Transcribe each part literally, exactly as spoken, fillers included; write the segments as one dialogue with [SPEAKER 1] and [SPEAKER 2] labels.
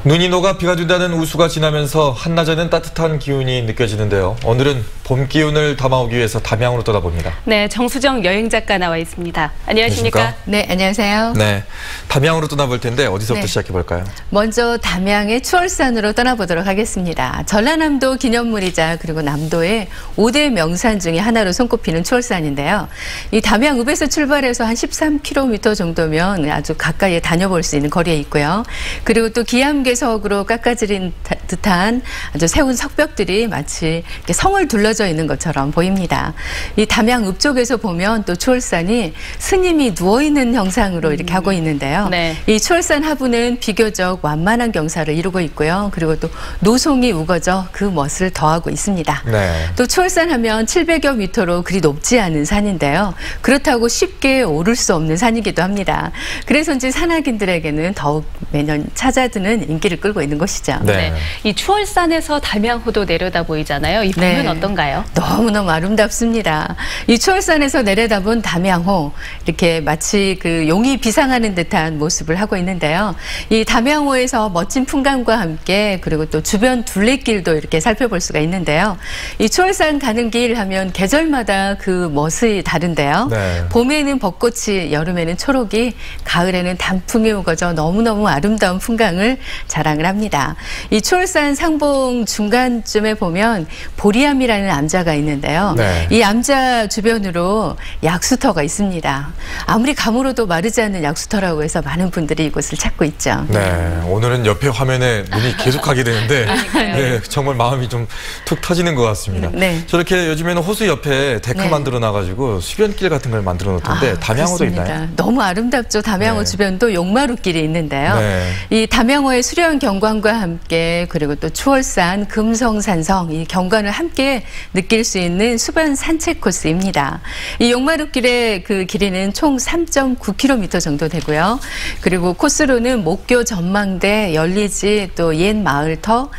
[SPEAKER 1] 눈이 녹아 비가 준다는 우수가 지나면서 한낮에는 따뜻한 기운이 느껴지는데요. 오늘은 봄 기운을 담아오기 위해서 담양으로 떠나봅니다.
[SPEAKER 2] 네, 정수정 여행 작가 나와 있습니다. 안녕하십니까?
[SPEAKER 1] 안녕하십니까?
[SPEAKER 3] 네, 안녕하세요.
[SPEAKER 1] 네, 담양으로 떠나볼 텐데 어디서부터
[SPEAKER 3] 네.
[SPEAKER 1] 시작해 볼까요?
[SPEAKER 3] 먼저 담양의 추월산으로 떠나보도록 하겠습니다. 전라남도 기념물이자 그리고 남도의 오 대 명산 중에 하나로 손꼽히는 추월산인데요. 이 담양읍에서 출발해서 한 십삼 킬로미터 정도면 아주 가까이에 다녀볼 수 있는 거리에 있고요. 그리고 또 기암괴석으로 깎아지린 듯한 아주 세운 석벽들이 마치 이렇게 성을 둘러져 있는 것처럼 보입니다. 이 담양읍 쪽에서 보면 또 추월산이 스님이 누워있는 형상으로 이렇게 하고 있는데요.
[SPEAKER 2] 네.
[SPEAKER 3] 이 추월산 하부는 비교적 완만한 경사를 이루고 있고요. 그리고 또 노송이 우거져 그 멋을 더하고 있습니다.
[SPEAKER 1] 네.
[SPEAKER 3] 또 추월산 하면 칠백여 미터로 그리 높지 않은 산인데요. 그렇다고 쉽게 오를 수 없는 산이기도 합니다. 그래서인지 산악인들에게는 더욱 매년 찾아드는 인기를 끌고 있는 곳이죠.
[SPEAKER 1] 네.
[SPEAKER 2] 네. 이 추월산에서 담양호도 내려다 보이잖아요. 이 뷰는
[SPEAKER 3] 네.
[SPEAKER 2] 어떤가요?
[SPEAKER 3] 너무너무 아름답습니다. 이 추월산에서 내려다본 담양호, 이렇게 마치 그 용이 비상하는 듯한 모습을 하고 있는데요. 이 담양호에서 멋진 풍광과 함께 그리고 또 주변 둘레길도 이렇게 살펴볼 수가 있는데요. 이 추월산 가는 길 하면 계절마다 그 멋이 다른데요.
[SPEAKER 1] 네.
[SPEAKER 3] 봄에는 벚꽃이, 여름에는 초록이, 가을에는 단풍이 우거져 너무너무 아름다운 풍광을 자랑을 합니다. 이 추월산 상봉 중간쯤에 보면 보리암이라는 암자가 있는데요.
[SPEAKER 1] 네.
[SPEAKER 3] 이 암자 주변으로 약수터가 있습니다. 아무리 가물어도 마르지 않는 약수터라고 해서 많은 분들이 이곳을 찾고 있죠.
[SPEAKER 1] 네, 오늘은 옆에 화면에 눈이 계속 가게 되는데 네, 정말 마음이 좀 툭 터지는 것 같습니다.
[SPEAKER 3] 네.
[SPEAKER 1] 저렇게 요즘에는 호수 옆에 데크
[SPEAKER 3] 네.
[SPEAKER 1] 만들어 놔가지고 수변길 같은 걸 만들어 놓던데
[SPEAKER 3] 아,
[SPEAKER 1] 담양호도
[SPEAKER 3] 그렇습니다.
[SPEAKER 1] 있나요?
[SPEAKER 3] 너무 아름답죠. 담양호
[SPEAKER 1] 네.
[SPEAKER 3] 주변도 용마루길이 있는데요.
[SPEAKER 1] 네.
[SPEAKER 3] 이 담양호의 수려한 경관과 함께 그리고 또 추월산, 금성산성 이 경관을 함께 느낄 수 있는 수변 산책 코스입니다. 이 용마루길의 그 길이는 총 삼 점 구 킬로미터 정도 되고요. 그리고 코스로는 목교 전망대, 열리지, 또 옛 마을터,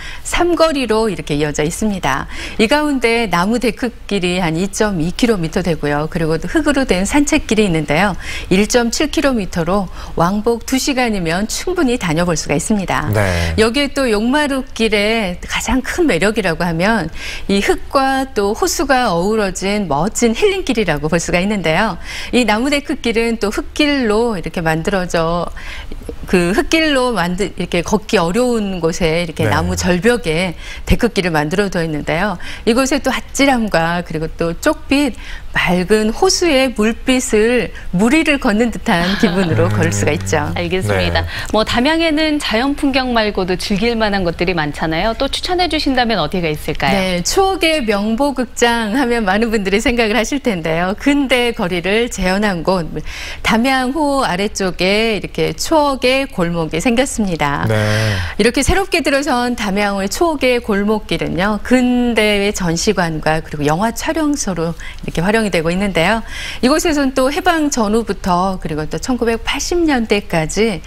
[SPEAKER 3] 삼거리로 이렇게 이어져 있습니다. 이 가운데 나무 데크길이 한 이 점 이 킬로미터 되고요. 그리고 또 흙으로 된 산책길이 있는데요. 일 점 칠 킬로미터로 왕복 두 시간이면 충분히 다녀볼 수가 있습니다.
[SPEAKER 1] 네.
[SPEAKER 3] 여기에 또 용마루길의 가장 큰 매력이라고 하면 이 흙과 또 호수가 어우러진 멋진 힐링길이라고 볼 수가 있는데요. 이 나무데크길은 또 흙길로 이렇게 만들어져 그 흙길로 만들 이렇게 걷기 어려운 곳에 이렇게
[SPEAKER 1] 네.
[SPEAKER 3] 나무 절벽에 데크길을 만들어 둬 있는데요. 이곳에 또 아찔함과 그리고 또 쪽빛 맑은 호수의 물빛을 무리를 걷는 듯한 기분으로
[SPEAKER 1] 음.
[SPEAKER 3] 걸을 수가 있죠.
[SPEAKER 2] 알겠습니다.
[SPEAKER 1] 네.
[SPEAKER 2] 뭐 담양에는 자연 풍경 말고도 즐길 만한 것들이 많잖아요. 또 추천해 주신다면 어디가 있을까요?
[SPEAKER 3] 네, 추억의 명보극장 하면 많은 분들이 생각을 하실 텐데요. 근대 거리를 재현한 곳, 담양호 아래쪽에 이렇게 추억의 골목이 생겼습니다.
[SPEAKER 1] 네.
[SPEAKER 3] 이렇게 새롭게 들어선 담양호의 추억의 골목길은요, 근대의 전시관과 그리고 영화 촬영소로 이렇게 활용이 되고 있는데요. 이곳에서는 또 해방 전후부터 그리고 또 천구백팔십 년대까지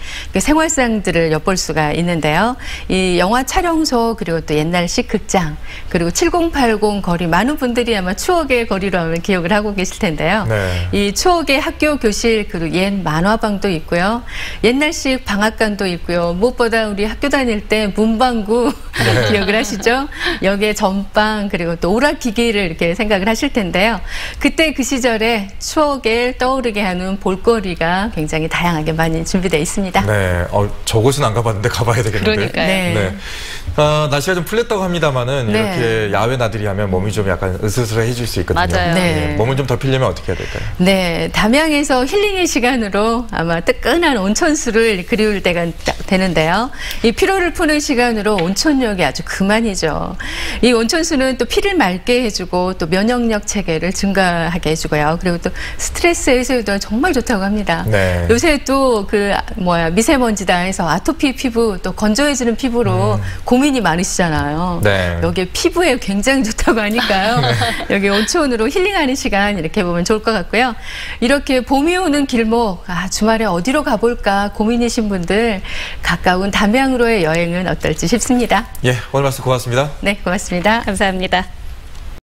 [SPEAKER 3] 생활상들을 엿볼 수가 있는데요. 이 영화 촬영소 그리고 또 옛날식 극장 그리고 칠공팔공 거리 많은 분들이 아마 추억의 거리로 하면 기억을 하고 계실 텐데요.
[SPEAKER 1] 네.
[SPEAKER 3] 이 추억의 학교 교실 그리고 옛 만화방도 있고요. 옛날식 방앗간도 있고요. 무엇보다 우리 학교 다닐 때 문방구
[SPEAKER 1] 네.
[SPEAKER 3] 기억을 하시죠? 여기에 전방 그리고 또 오락기기를 이렇게 생각을 하실 텐데요. 그때 그 시절에 추억을 떠오르게 하는 볼거리가 굉장히 다양하게 많이 준비되어 있습니다.
[SPEAKER 1] 네, 어, 저곳은 안 가봤는데 가봐야 되겠는데.
[SPEAKER 2] 그러니까요.
[SPEAKER 3] 네.
[SPEAKER 1] 네. 아, 날씨가 좀 풀렸다고 합니다만은
[SPEAKER 3] 네.
[SPEAKER 1] 이렇게 야외 나들이 하면 몸이 좀 약간 으스스해질 수 있거든요.
[SPEAKER 2] 맞아요.
[SPEAKER 3] 네.
[SPEAKER 1] 몸을 좀 덮이려면 어떻게 해야 될까요?
[SPEAKER 3] 네, 담양에서 힐링의 시간으로 아마 뜨끈한 온천수를 그리울 때가 되는데요. 이 피로를 푸는 시간으로 온천욕이 아주 그만이죠. 이 온천수는 또 피를 맑게 해주고 또 면역력 체계를 증가하게 해주고요. 그리고 또 스트레스 해소에도 정말 좋다고 합니다.
[SPEAKER 1] 네.
[SPEAKER 3] 요새 또 그 뭐야 미세먼지다 해서 아토피 피부 또 건조해지는 피부로
[SPEAKER 1] 음.
[SPEAKER 3] 고민이 많으시잖아요.
[SPEAKER 1] 네.
[SPEAKER 3] 여기에 피부에 굉장히 좋다고 하니까요.
[SPEAKER 1] 네.
[SPEAKER 3] 여기 온천으로 힐링하는 시간 이렇게 보면 좋을 것 같고요. 이렇게 봄이 오는 길목, 아, 주말에 어디로 가볼까 고민이신 분들 가까운 담양으로의 여행은 어떨지 싶습니다.
[SPEAKER 1] 예, 오늘 말씀 고맙습니다.
[SPEAKER 3] 네, 고맙습니다.
[SPEAKER 2] 감사합니다.